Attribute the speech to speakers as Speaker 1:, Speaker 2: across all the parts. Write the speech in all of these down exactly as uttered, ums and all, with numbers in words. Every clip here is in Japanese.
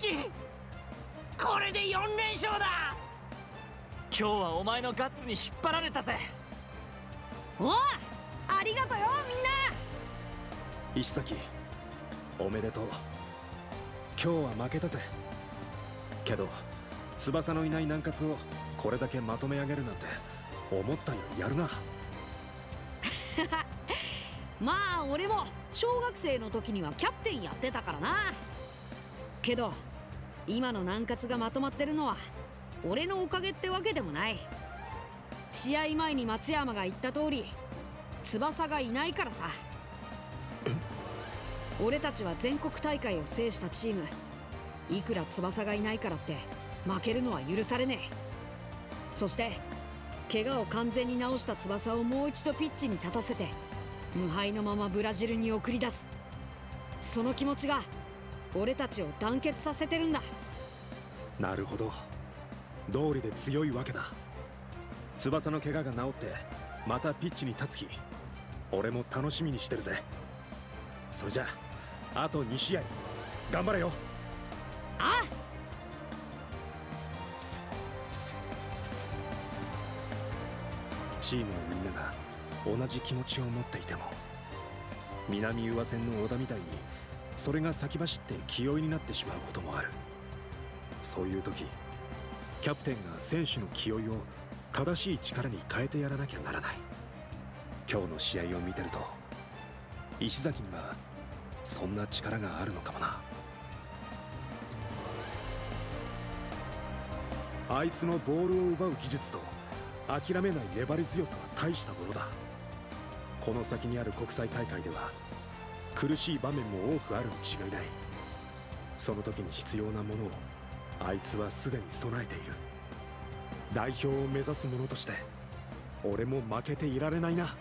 Speaker 1: 崎、これでよん連勝だ。今日はお前のガッツに引っ張られたぜ。
Speaker 2: おい、ありがとよみんな。
Speaker 3: 石崎、おめでとう。今日は負けたぜ。けど翼のいない南葛をこれだけまとめ上げるなんて思ったよりやるな。
Speaker 2: まあ俺も小学生の時にはキャプテンやってたからな。けど今の南葛がまとまってるのは俺のおかげってわけでもない。試合前に松山が言った通り翼がいないからさ。俺たちは全国大会を制したチーム。いくら翼がいないからって負けるのは許されねえ。そして怪我を完全に治した翼をもう一度ピッチに立たせて無敗のままブラジルに送り出す。その気持ちが俺たちを団結させてるんだ。
Speaker 3: なるほど、道理で強いわけだ。翼の怪我が治ってまたピッチに立つ日、俺も楽しみにしてるぜ。それじゃああとに試合頑張れよ。
Speaker 2: ああ。
Speaker 3: チームのみんなが同じ気持ちを持っていても、南宇和線の小田みたいにそれが先走って気負いになってしまうこともある。そういう時キャプテンが選手の気負いを正しい力に変えてやらなきゃならない。今日の試合を見てると石崎にはそんな力があるのかもな。あいつのボールを奪う技術と諦めない粘り強さは大したものだ。この先にある国際大会では苦しい場面も多くあるに違いない。その時に必要なものをあいつはすでに備えている。代表を目指す者として俺も負けていられないな。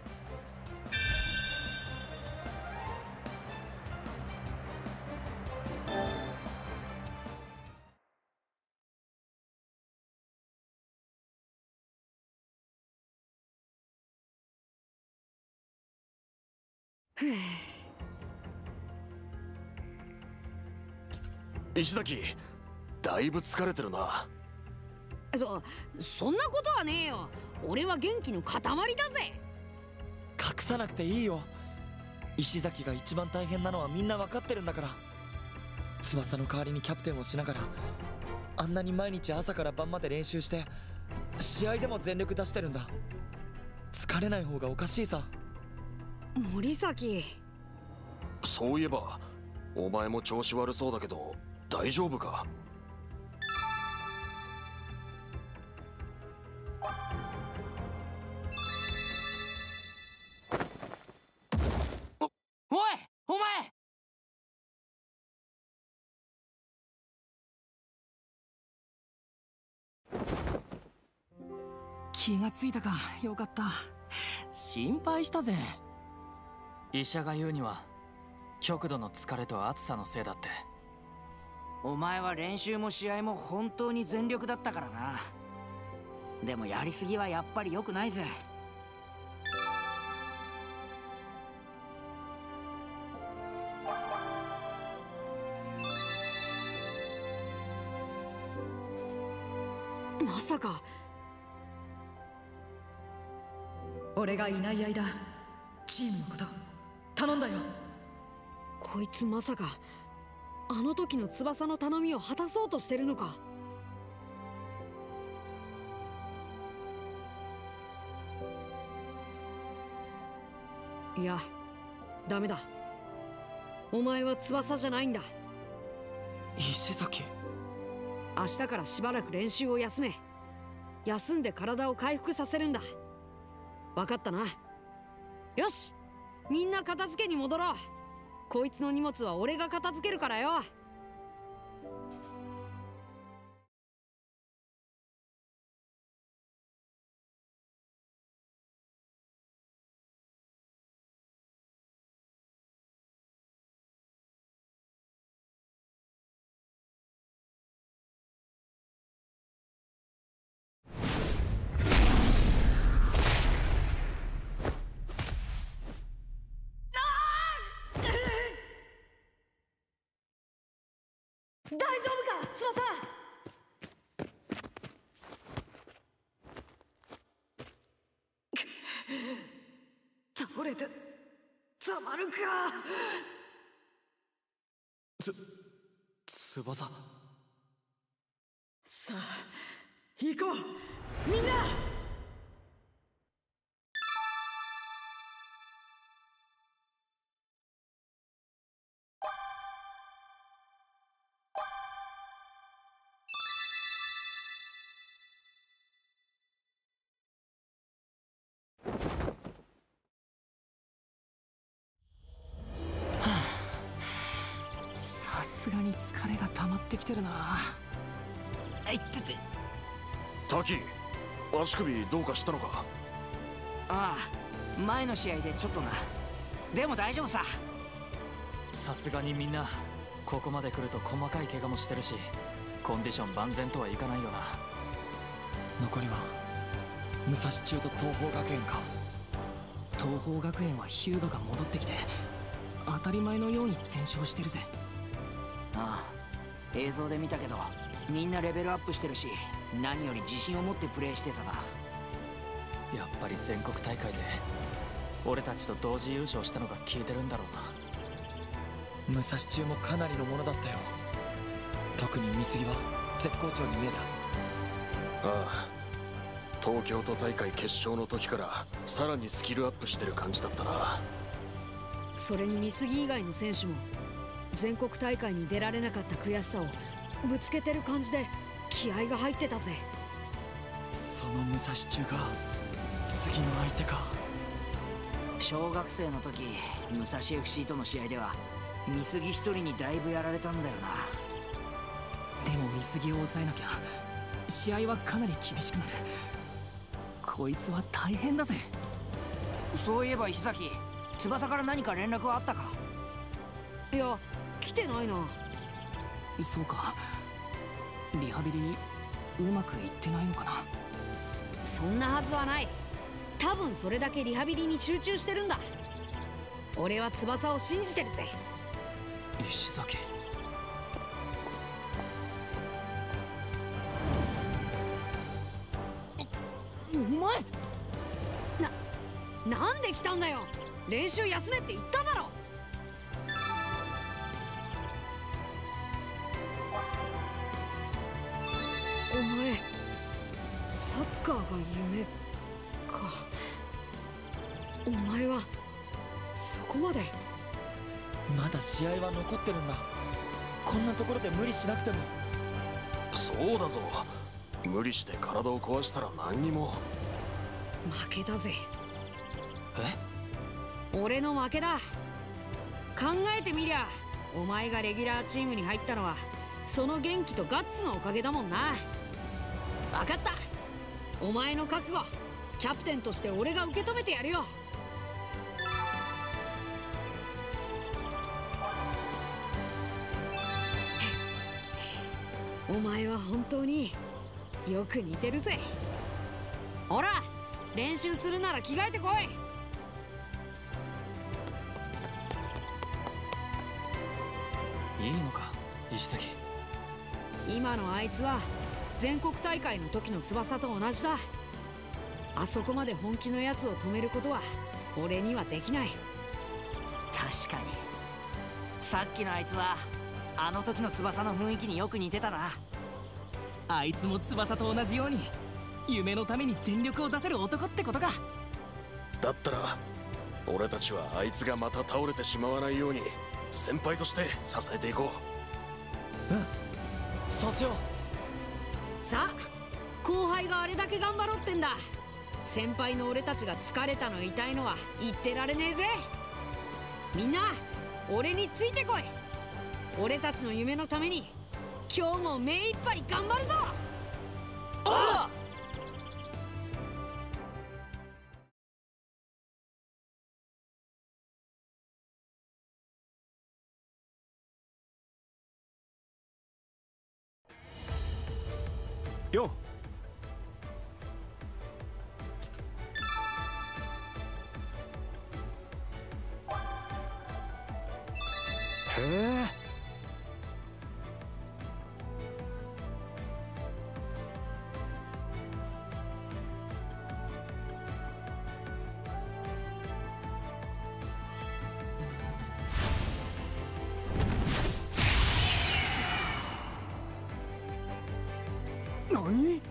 Speaker 4: 石崎、だいぶ疲れてるな。
Speaker 2: そそんなことはねえよ。俺は元気の塊だぜ。
Speaker 5: 隠さなくていいよ。石崎が一番大変なのはみんな分かってるんだから。翼の代わりにキャプテンをしながらあんなに毎日朝から晩まで練習して試合でも全力出してるんだ。疲れない方がおかしいさ。
Speaker 2: 森崎、
Speaker 4: そういえばお前も調子悪そうだけど大丈夫か？
Speaker 1: お、おいお前。気がついたか。よかった。心配したぜ。医者が言うには極度の疲れと暑さのせいだって。
Speaker 6: お前は練習も試合も本当に全力だったからな。でもやりすぎはやっぱり良くないぜ。
Speaker 2: まさか
Speaker 7: 俺がいない間チームのこと頼んだよ。
Speaker 2: こいつまさかあの時の翼の頼みを果たそうとしてるのか。いや、ダメだ。お前は翼じゃないんだ。
Speaker 5: 石崎、
Speaker 2: 明日からしばらく練習を休め。休んで体を回復させるんだ。分かったな。よし、みんな片付けに戻ろう。こいつの荷物は俺が片付けるからよ。
Speaker 7: 大丈夫か翼。倒れてたまるか。
Speaker 1: つ翼。
Speaker 7: さあ行こうみんな。
Speaker 1: さすがに疲れが溜まってきてるな。
Speaker 6: あいってて。
Speaker 4: タキ、足首どうかしたのか？
Speaker 6: ああ、前の試合でちょっとな。でも大丈夫さ。
Speaker 1: さすがにみんなここまで来ると細かい怪我もしてるし、コンディション万全とはいかないよな。
Speaker 5: 残りは武蔵中と東邦学園か。
Speaker 1: 東邦学園はヒューガが戻ってきて当たり前のように全勝してるぜ。
Speaker 6: ああ、映像で見たけどみんなレベルアップしてるし、何より自信を持ってプレーしてたな。
Speaker 1: やっぱり全国大会で俺たちと同時優勝したのが効いてるんだろうな。
Speaker 5: 武蔵中もかなりのものだったよ。特に美杉は絶好調に見えた。
Speaker 4: ああ、東京都大会決勝の時からさらにスキルアップしてる感じだったな。
Speaker 2: それに美杉以外の選手も全国大会に出られなかった悔しさをぶつけてる感じで気合が入ってたぜ。
Speaker 5: その武蔵中が次の相手か。
Speaker 6: 小学生の時武蔵 エフシー との試合では美杉一人にだいぶやられたんだよな。
Speaker 1: でも美杉を抑えなきゃ試合はかなり厳しくなる。こいつは大変だぜ。
Speaker 6: そういえば石崎、翼から何か連絡はあったか？
Speaker 2: いや、来てないな。
Speaker 1: そうか、リハビリうまくいってないのかな。
Speaker 2: そんなはずはない。多分それだけリハビリに集中してるんだ。俺は翼を信じてるぜ。
Speaker 1: 石崎。お前
Speaker 2: な、なんで来たんだよ。練習休めって言っただろ。お前サッカーが夢か。お前はそこまで。
Speaker 5: まだ試合は残ってるんだ。こんなところで無理しなくても。
Speaker 4: そうだぞ、無理して体を壊したら何にも。
Speaker 2: 負けだぜ。
Speaker 1: え？
Speaker 2: 俺の負けだ。考えてみりゃお前がレギュラーチームに入ったのはその元気とガッツのおかげだもんな。分かった。お前の覚悟キャプテンとして俺が受け止めてやるよ。お前は本当によく似てるぜ。ほら練習するなら着替えてこい。
Speaker 1: いいのか石崎。
Speaker 2: 今のあいつは全国大会の時の翼と同じだ。あそこまで本気のやつを止めることは俺にはできない。
Speaker 6: 確かにさっきのあいつはあの時の翼の雰囲気によく似てたな。
Speaker 1: あいつも翼と同じように夢のために全力を出せる男ってことか。
Speaker 4: だったら俺たちはあいつがまた倒れてしまわないように先輩として支えていこ
Speaker 5: う。うん、そうしよ
Speaker 2: う。さあ後輩があれだけ頑張ろうってんだ。先輩の俺たちが疲れたの痛いのは言ってられねえぜ。みんな俺についてこい。俺たちの夢のために今日も目いっぱい頑張るぞ。
Speaker 5: ああ。
Speaker 3: よへえ、 何？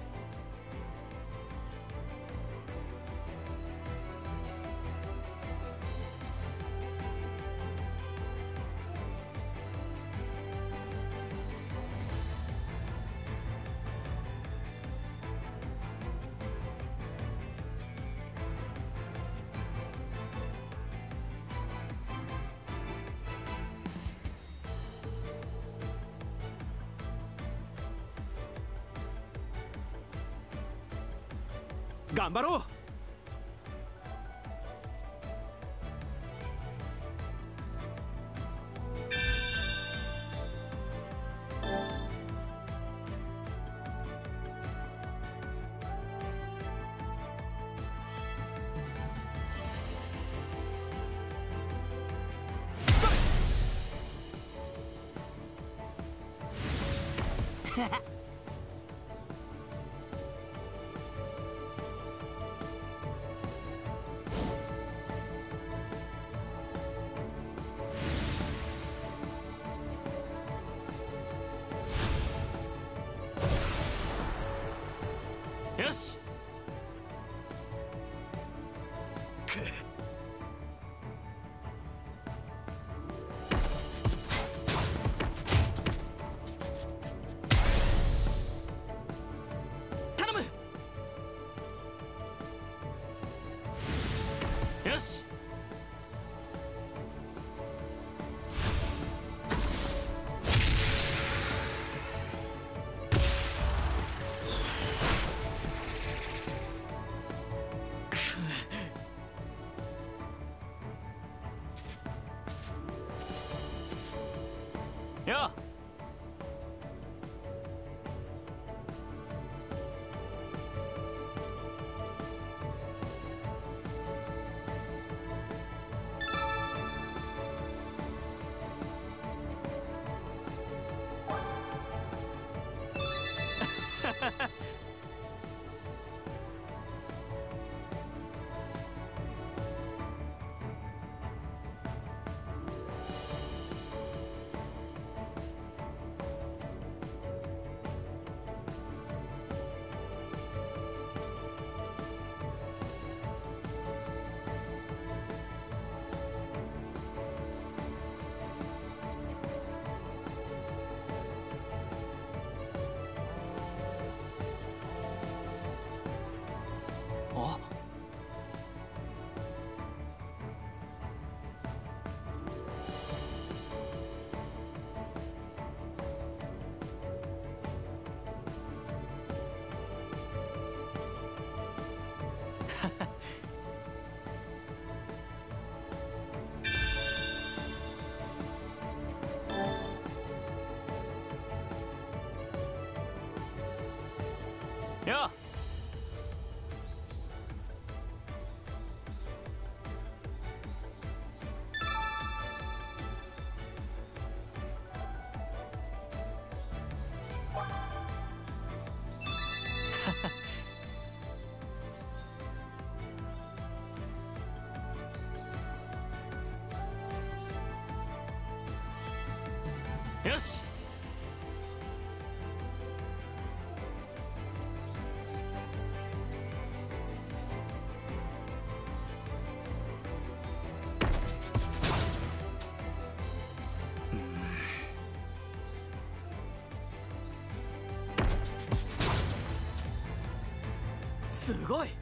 Speaker 3: 頑張ろう。
Speaker 1: よし。頼む。よし。よっ。あ。よっ。よし。すごい。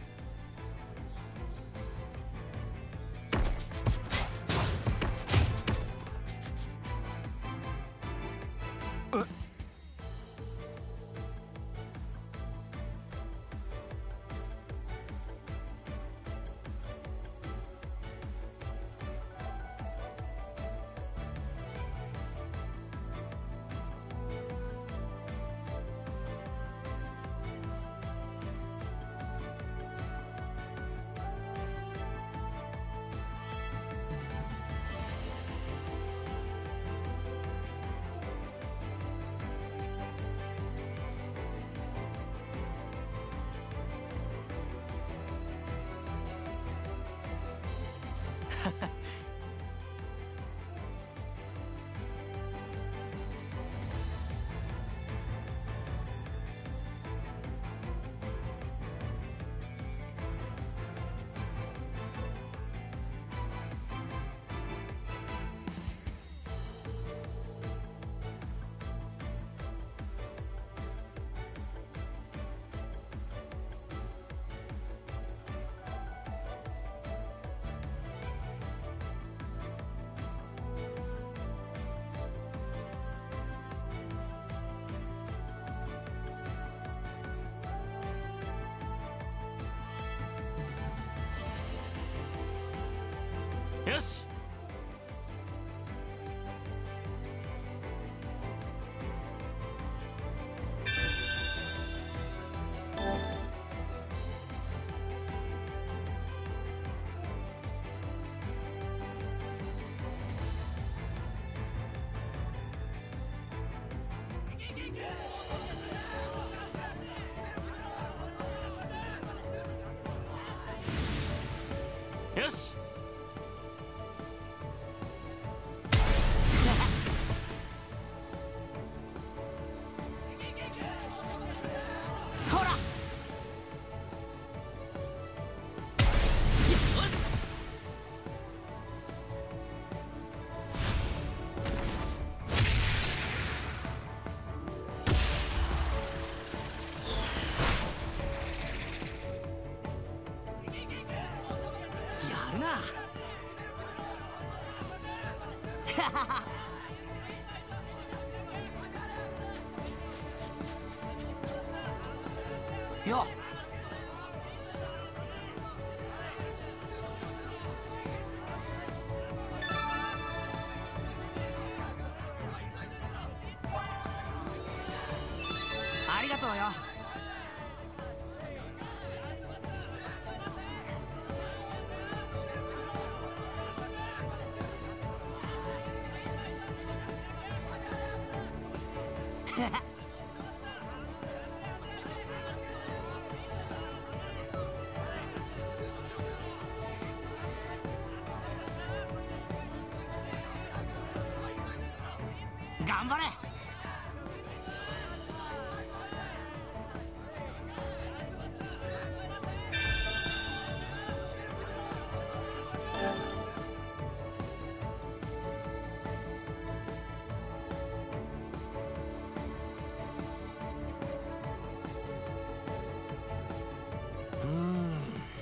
Speaker 1: よし。よし。
Speaker 6: ほら。
Speaker 1: やるな。
Speaker 6: よっ。ありがとうよ。頑張れ。
Speaker 1: うーん。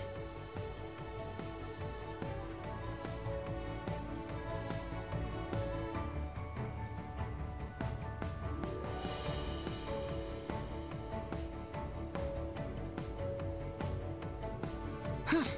Speaker 1: ふっ。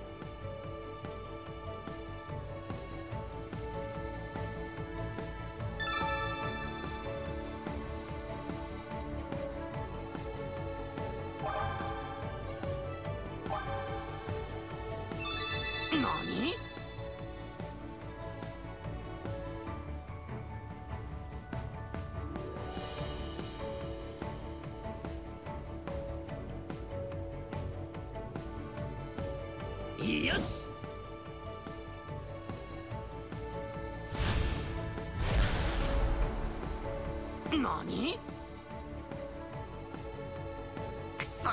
Speaker 1: 何？よし。何？くそ。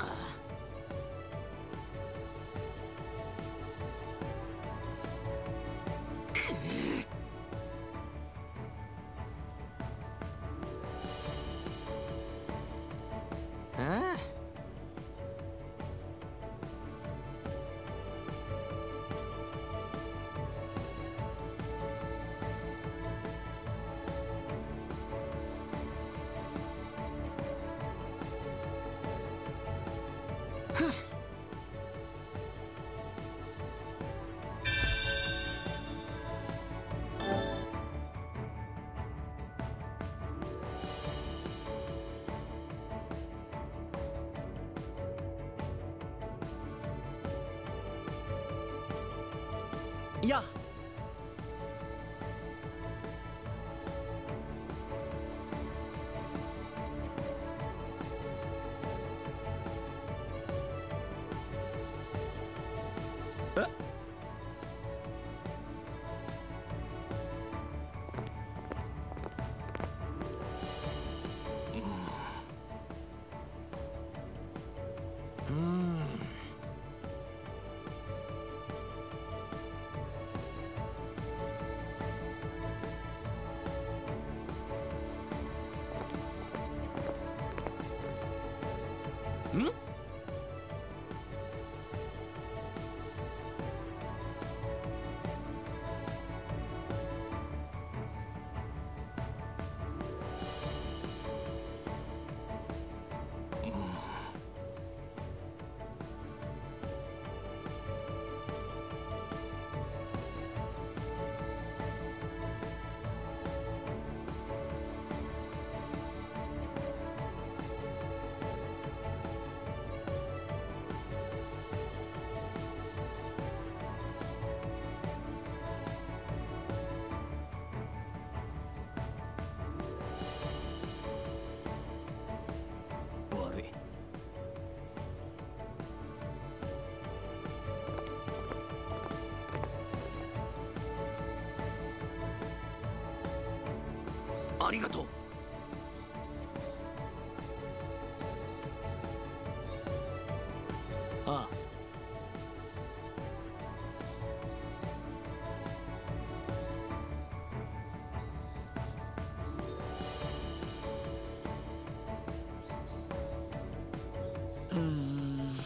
Speaker 1: ああ。ふっ。
Speaker 5: いや、え
Speaker 1: うーん。ん？
Speaker 4: ありがとう。
Speaker 1: ああ。
Speaker 5: うーん。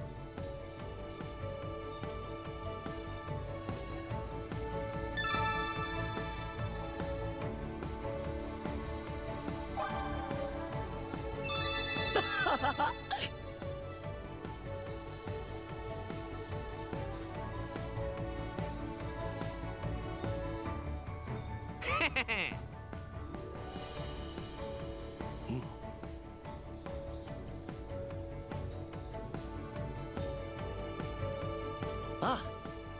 Speaker 5: ああ。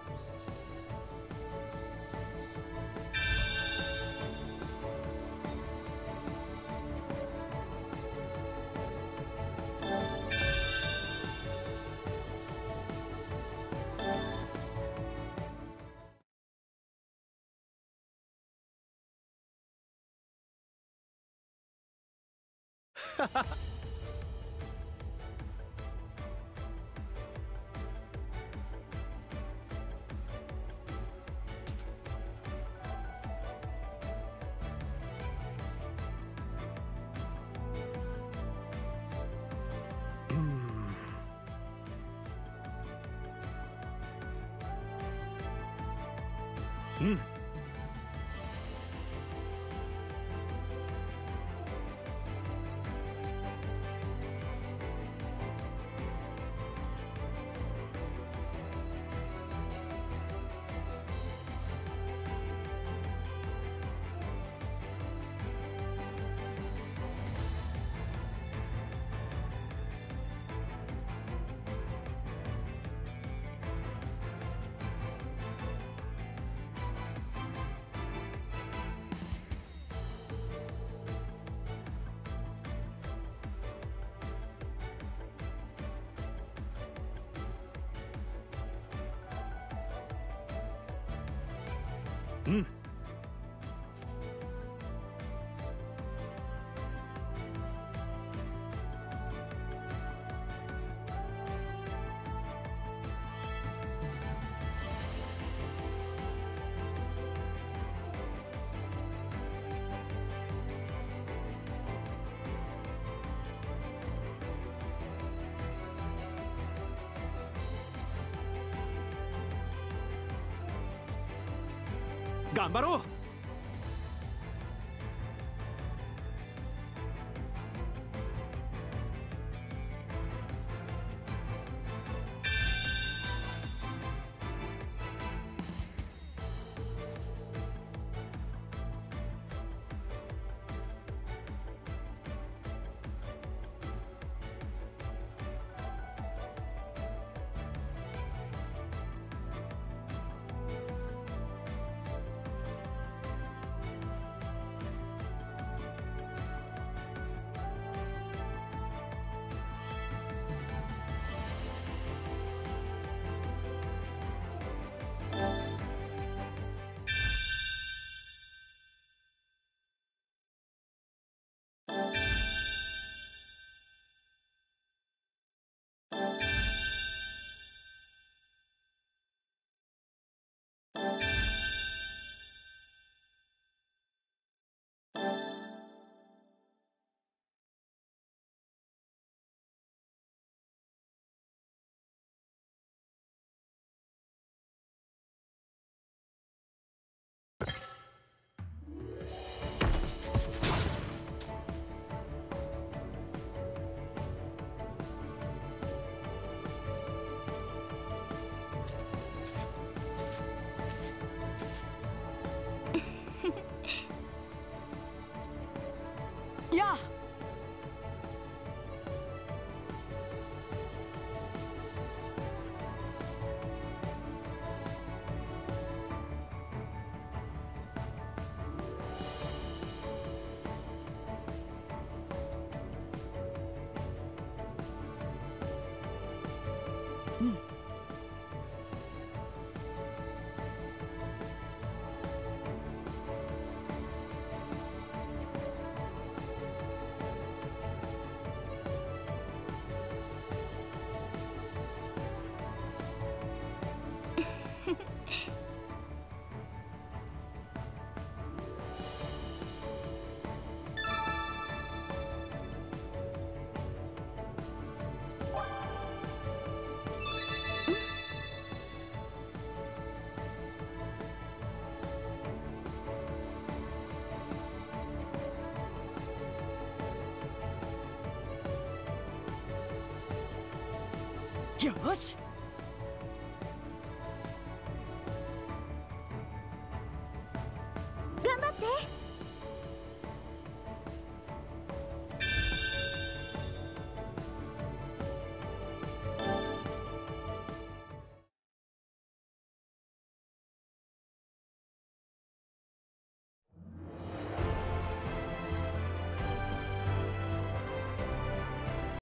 Speaker 3: うん。うん。頑張ろう。
Speaker 1: よし。
Speaker 8: 頑張って。